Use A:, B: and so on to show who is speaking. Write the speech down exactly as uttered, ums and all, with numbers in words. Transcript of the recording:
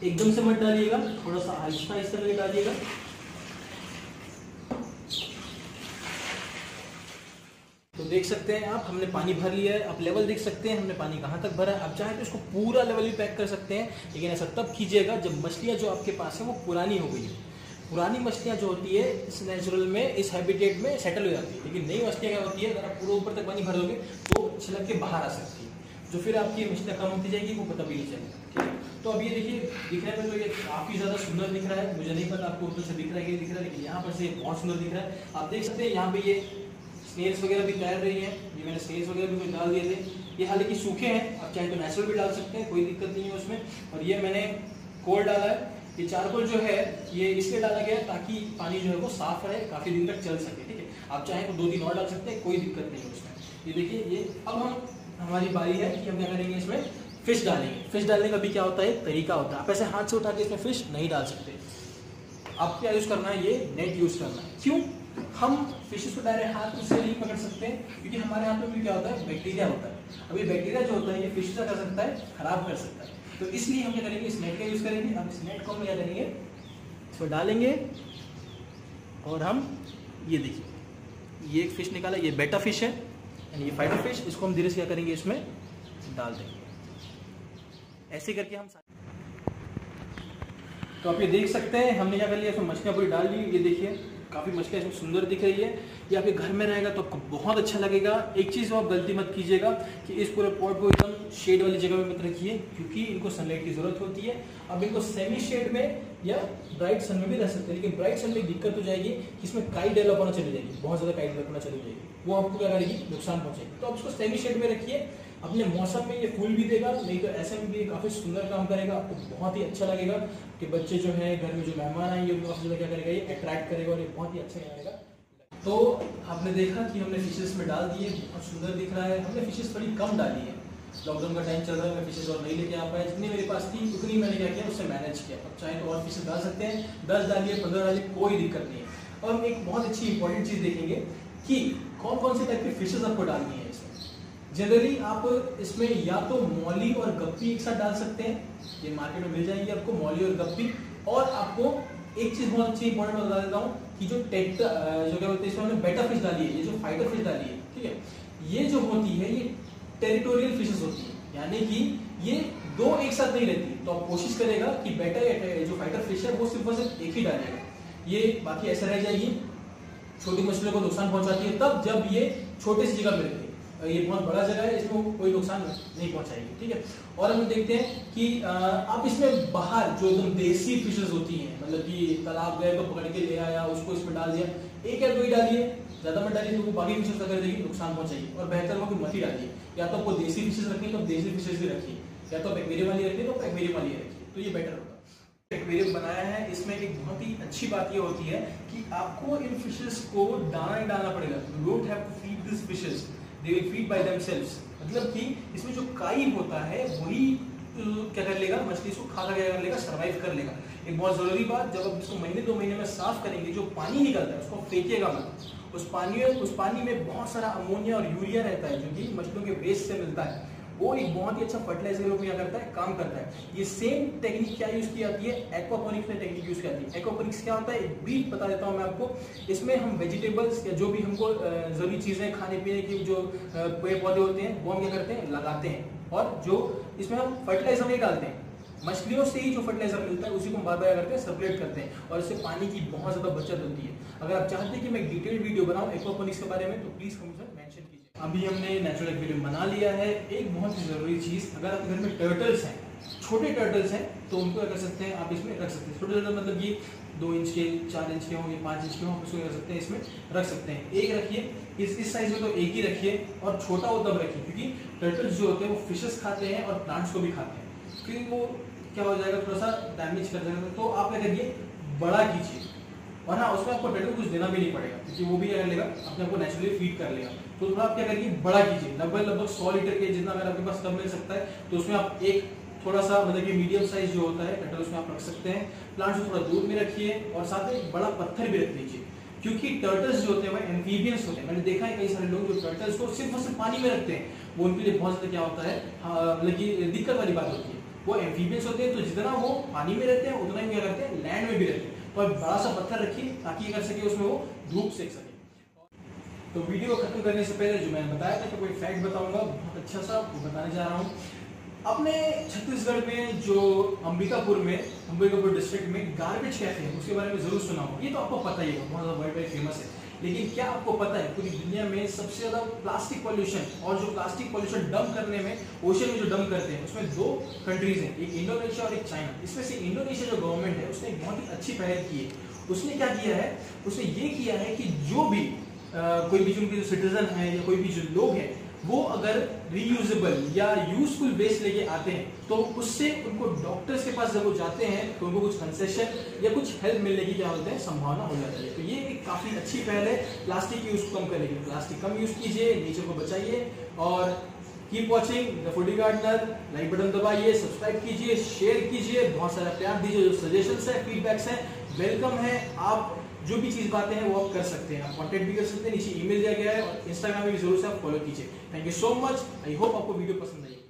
A: एकदम से मत डालिएगा, थोड़ा सा आहिस्ता आहिस्ता करके डालिएगा। तो देख सकते हैं आप, हमने पानी भर लिया है। आप लेवल देख सकते हैं हमने पानी कहाँ तक भरा है। आप चाहे तो इसको पूरा लेवल भी पैक कर सकते हैं, लेकिन ऐसा तब कीजिएगा जब मछलियाँ जो आपके पास है वो पुरानी हो गई है। पुरानी मछलियाँ जो होती है इस नेचुरल में, इस हैबिटेट में सेटल हो जाती है, लेकिन नई मछलियाँ क्या होती है, अगर आप पूरा ऊपर तक पानी भर दोगे तो छिलक के बाहर आ सकती है, जो फिर आपकी मछलियाँ कम होती जाएगी, वो पता भी नहीं चलेगा। ठीक है, तो अब ये देखिए दिखने में तो ये काफ़ी ज़्यादा सुंदर दिख रहा है। मुझे नहीं पता आपको ऊपर से दिख रहा है कि दिख रहा है, लेकिन यहाँ पर से बहुत सुंदर दिख रहा है। आप देख सकते हैं यहाँ पे ये स्नेल्स वगैरह भी तैर रही हैं। ये मैंने स्नेल्स वगैरह भी कुछ डाल दिए थे। ये हालांकि सूखे हैं, आप चाहे तो नेचुरल भी डाल सकते हैं, कोई दिक्कत नहीं है उसमें। और ये मैंने कोल डाला है। ये चारकोल जो है ये इसलिए डाला गया है ताकि पानी जो है वो साफ रहे, काफ़ी दिन तक चल सके। ठीक है, आप चाहें तो दो तीन और डाल सकते हैं, कोई दिक्कत नहीं है उसमें। ये देखिए, ये अब हम हमारी बारी है कि हम क्या करेंगे, इसमें फिश डालेंगे। फिश डालने का भी क्या होता है, तरीका होता है। आप ऐसे हाथ से उठा के इसमें फिश नहीं डाल सकते। आप क्या यूज़ करना है, ये नेट यूज़ करना है। क्यों? हम फिशेस को डायरेक्ट हाथ से नहीं पकड़ सकते, क्योंकि हमारे हाथ में भी क्या होता है, बैक्टीरिया होता है। अब ये बैक्टीरिया जो होता है ये फिश का कर सकता है, खराब कर सकता है। तो इसलिए हम क्या करेंगे, इस नेट का यूज़ करेंगे। अब इस नेट को हम क्या करेंगे, इसमें डालेंगे और हम ये देखिए, ये एक फिश निकाला, ये बेटा फिश है यानी ये फाइटर फिश। इसको हम धीरे से क्या करेंगे, इसमें डाल देंगे। ऐसे करके हम, तो आप ये देख सकते हैं हमने क्या कर लिया, इसमें मछलियाँ पूरी डाल ली। ये देखिए काफ़ी मछलियाँ इसमें सुंदर दिख रही है। ये आपके घर में रहेगा तो आपको बहुत अच्छा लगेगा। एक चीज़ आप गलती मत कीजिएगा कि इस पूरे पॉट को एकदम शेड वाली जगह में मत रखिए, क्योंकि इनको सनलाइट की ज़रूरत होती है। अब इनको सेमी शेड में या ब्राइट सन में भी रह सकते हैं, लेकिन ब्राइट सन में दिक्कत हो जाएगी कि इसमें काई डेवलप होना चली जाएगी, बहुत ज़्यादा काई डेवलप होना चली जाएगी, वो आपको क्या करेगी, नुकसान पहुँचेगी। तो आप इसको सेमी शेड में रखिए। अपने मौसम में ये फूल भी देगा, नहीं तो ऐसे में भी ये काफ़ी सुंदर काम करेगा। आपको बहुत ही अच्छा लगेगा कि बच्चे जो है घर में जो मेहमान आएंगे उनको काफ़ी ज़्यादा क्या करेगा, ये अट्रैक्ट करेगा और ये बहुत ही अच्छा लगेगा। तो आपने देखा कि हमने फिशेस में डाल दिए, बहुत सुंदर दिख रहा है। हमने फिशेस थोड़ी कम डाली है, लॉकडाउन का टाइम चल रहा है, मैं फिशेस और नहीं लेके आ पाया। जितनी मेरे पास थी उतनी मैंने क्या किया, उससे मैनेज किया। अब चाहे तो और फिशेस डाल सकते हैं, दस डालिए, पंद्रह डालिए, कोई दिक्कत नहीं है। और हम एक बहुत अच्छी इंपॉर्टेंट चीज़ देखेंगे कि कौन कौन से टाइप की फिशेस आपको डालनी है इसमें। जनरली आप इसमें या तो मौली और गप्पी एक साथ डाल सकते हैं, ये मार्केट में मिल जाएंगे आपको, मौली और गप्पी। और आपको एक चीज बहुत अच्छी इंपॉर्टेंट बता देता हूँ कि जो टेट जो क्या बोलते हैं, इसमें हमने बेटा फिश डाली है, ये जो फाइटर फिश डाली है, ठीक है, ये जो होती है ये टेरिटोरियल फिशेस होती है, यानी कि ये दो एक साथ नहीं रहती। तो आप कोशिश करेगा कि बेटा या जो फाइटर फिश है वो सिर्फ और सिर्फ एक ही डालेगा, ये बाकी ऐसे रह जाएगी। छोटी मछलियों को नुकसान पहुंचाती है तब जब ये छोटे सी जगह पे रहती है, ये बहुत बड़ा जगह है, इसमें कोई नुकसान नहीं पहुंचाएगी। ठीक है, और हम देखते हैं कि आप इसमें बाहर जो एकदम देसी फिशेस होती हैं, मतलब कि तालाब गए तो पकड़ के ले आया, उसको इसमें डाल दिया, एक या दो ही डालिए, ज्यादा मत डालिए तो वो बाकी फिशेस का कर देगी, नुकसान पहुंचाएगी। और बेहतर हो कि मत ही डालिए, या तो आपको देसी फिशेस रखनी है तो देसी फिशेस भी रखिए, या तो एक्वेरियम वाली रखिए तो एक्वेरियम वाली रखिए, तो ये बेटर होगा। एक्वेरियम बनाया है, इसमें एक बहुत ही अच्छी बात ये होती है कि आपको इन फिशेस को दाना ही डालना पड़ेगा। You don't have to feed this fishes, they will feed by themselves. मतलब कि इसमें जो काई होता है वही क्या कर लेगा, मछली इसको खा कर क्या कर लेगा, सर्वाइव कर लेगा। एक बहुत जरूरी बात, जब आप इसको महीने दो महीने में साफ करेंगे, जो पानी निकलता है उसको फेंकिएगा मत। उस पानी में उस पानी में बहुत सारा अमोनिया और यूरिया रहता है जो कि मछलियों के वेस्ट से मिलता है, वो एक बहुत ही अच्छा फर्टिलाइजर में क्या करता है, काम करता है। ये सेम टेक्निक क्या यूज की जाती है, एक्वापोनिक्स में टेक्निक यूज की जाती है। एक्वापोनिक्स क्या होता है, एक ब्रीफ बता देता हूँ मैं आपको। इसमें हम वेजिटेबल्स या जो भी हमको जरूरी चीजें खाने पीने की जो पेड़ पौधे होते हैं वो हम क्या करते हैं, लगाते हैं। और जो इसमें हम फर्टिलाइजर नहीं डालते हैं, मछलियों से ही जो फर्टिलाइजर मिलता है उसी को हम बार बार करते हैं, सर्कुलेट करते हैं, और इससे पानी की बहुत ज्यादा बचत होती है। अगर आप चाहते हैं कि मैं डिटेल्ड वीडियो बनाऊं एक्वापोनिक्स के बारे में तो प्लीज कमेंट मेंशन कीजिए। अभी हमने नेचुरल एक्वेरियम बना लिया है। एक बहुत ही जरूरी चीज, अगर आपके घर में टर्टल्स हैं, छोटे टर्टल्स हैं, तो उनको क्या कर सकते हैं, आप इसमें रख सकते हैं। छोटे टर्टल मतलब ये दो इंच के, चार इंच के हों या पाँच इंच के हों, उसको कर सकते हैं, इसमें रख सकते हैं। एक रखिए, इस इस साइज में तो एक ही रखिए, और छोटा वो तब रखिए क्योंकि टर्टल्स जो होते हैं वो फिशेस खाते हैं और प्लांट्स को भी खाते हैं, क्योंकि वो क्या हो जाएगा, थोड़ा सा डैमेज कर जाएगा। तो आप क्या करिए, बड़ा कीजिए, और हाँ उसमें आपको टर्टल कुछ देना भी नहीं पड़ेगा क्योंकि वो भी क्या कर लेगा, अपने आपको नेचुरली फीड कर लेगा। तो थोड़ा आप क्या करिए, बड़ा कीजिए, लगभग लगभग सौ लीटर के जितना अगर आपके पास कम मिल सकता है तो उसमें आप एक थोड़ा सा मतलब कि मीडियम साइज जो होता है टर्टल उसमें आप रख सकते हैं। प्लांट्स को थोड़ा दूर में रखिए, और साथ में एक बड़ा पत्थर भी रख लीजिए, क्योंकि टर्टल्स जो होते हैं वो एम्फीबियंस होते हैं। मैंने देखा है कई सारे लोग जो टर्टल्स को सिर्फ और सिर्फ पानी में रखते हैं, वो उनके लिए बहुत ज्यादा क्या होता है, मतलब कि दिक्कत वाली बात होती है। वो एम्फीबियंस होते हैं, तो जितना वो पानी में रहते हैं उतना ही क्या करते हैं, लैंड में भी रहते हैं। तो अब बड़ा सा पत्थर रखिए ताकि ये कर सके उसमें वो धूप सेक सके। तो वीडियो को खत्म करने से पहले जो मैंने बताया था कि कोई फैक्ट बताऊंगा बहुत अच्छा सा, वो बताने जा रहा हूँ। अपने छत्तीसगढ़ में जो अंबिकापुर में अंबिकापुर डिस्ट्रिक्ट में गार्बेज कैफे है, उसके बारे में जरूर सुना हो। ये तो आपको पता ही है, बहुत ज़्यादा वर्ल्ड वाइड फेमस है। लेकिन क्या आपको पता है पूरी दुनिया में सबसे ज़्यादा प्लास्टिक पॉल्यूशन, और जो प्लास्टिक पॉल्यूशन डंप करने में ओशन में जो डंप करते हैं उसमें दो कंट्रीज हैं, एक इंडोनेशिया और एक चाइना। इसमें से इंडोनेशिया जो गवर्नमेंट है उसने एक बहुत ही अच्छी पहल की है। उसने क्या किया है, उसने ये किया है कि जो भी आ, कोई भी उनके जो सिटीजन है या कोई भी जो लोग हैं वो अगर रीयूजेबल या यूजफुल वेस्ट लेके आते हैं तो उससे उनको डॉक्टर्स के पास जब वो जाते हैं तो उनको कुछ कंसेशन या कुछ हेल्प मिलने की क्या होते हैं संभावना हो जाती है। तो ये एक काफी अच्छी पहल है प्लास्टिक यूज कम करने की। प्लास्टिक कम यूज कीजिए, नेचर को बचाइए और keep watching the foodie gardener. Like button दबाइए, सब्सक्राइब कीजिए, शेयर कीजिए, बहुत सारा प्यार दीजिए। जो सजेशंस है, फीडबैक्स है, वेलकम है। आप जो भी चीज बातें हैं वो आप कर सकते हैं, आप कांटेक्ट भी कर सकते हैं, नीचे ईमेल दिया गया है और इंस्टाग्राम में भी जरूर से आप फॉलो कीजिए। Thank you so much. I hope आपको वीडियो पसंद आई।